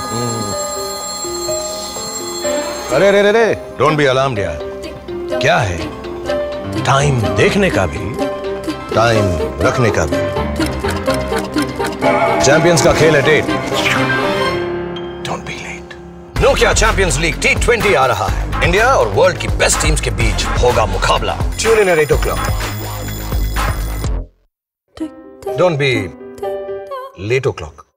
अरे रे रे रे, डोंट बी अलार्म्ड यार। क्या है, टाइम देखने का भी, टाइम रखने का भी। चैंपियंस का खेल है date. Don't be late. Nokia champions league T20 आ रहा है। इंडिया और वर्ल्ड की बेस्ट टीम्स के बीच होगा मुकाबला। Tune in at 8 o'clock। Don't be late o'clock।